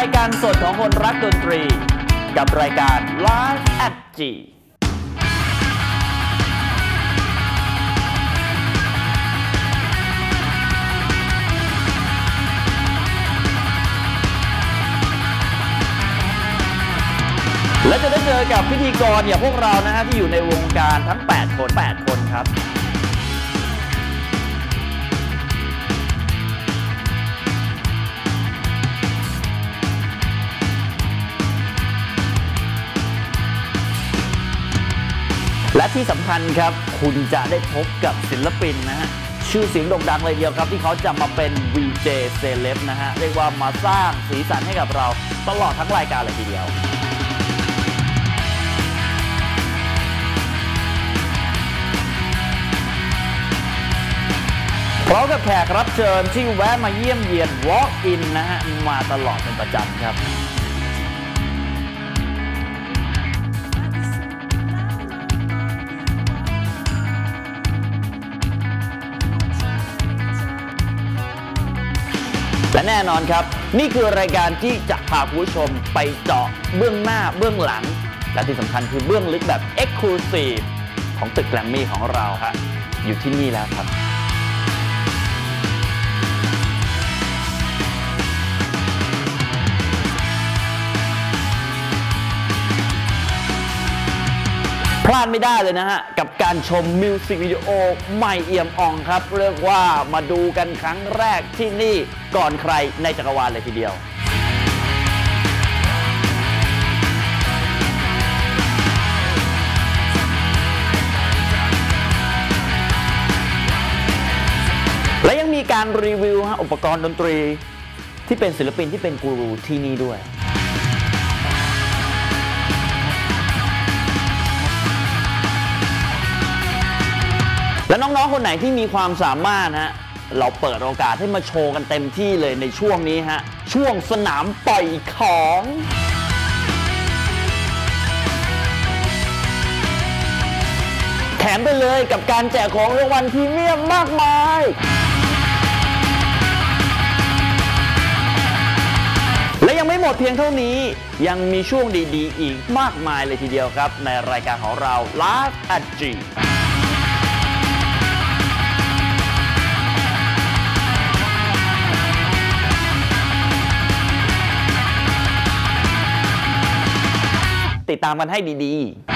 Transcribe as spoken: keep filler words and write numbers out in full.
ายการสดของคนรักดนตรีกับรายการ Live at Gและจะได้เจอกับพิธีกรอย่างพวกเรานะฮะที่อยู่ในวงการทั้งแปดคนแปดคนครับและที่สำคัญครับคุณจะได้พบกับศิลปินนะฮะชื่อเสียงโด่งดังเลยเดียวครับที่เขาจะมาเป็น วี เจ เซเลบนะฮะเรียกว่ามาสร้างสีสันให้กับเราตลอดทั้งรายการเลยทีเดียวพร้อมกับแขกรับเชิญที่แวะมาเยี่ยมเยียน Walk in นะฮะมาตลอดเป็นประจำครับและแน่นอนครับนี่คือรายการที่จะพาคุณผู้ชมไปเจาะเบื้องหน้าเบื้องหลังและที่สำคัญคือเบื้องลึกแบบ Exclusive ของตึกแกรมมี่ของเราครับอยู่ที่นี่แล้วครับพลาดไม่ได้เลยนะฮะกับการชมมิวสิกวิดีโอใหม่เอี่ยมอ่องครับเรียกว่ามาดูกันครั้งแรกที่นี่ก่อนใครในจักรวาลเลยทีเดียวและยังมีการรีวิวฮะอุปกรณ์ดนตรีที่เป็นศิลปินที่เป็นกูรูที่นี่ด้วยและน้องๆคนไหนที่มีความสามารถฮะเราเปิดโอกาสให้มาโชว์กันเต็มที่เลยในช่วงนี้ฮะช่วงสนามปล่อยของแถมไปเลยกับการแจกของรางวัลพรีเมียมมากมายและยังไม่หมดเพียงเท่านี้ยังมีช่วงดีๆอีกมากมายเลยทีเดียวครับในรายการของเรา Live at Gติดตามกันให้ดีๆ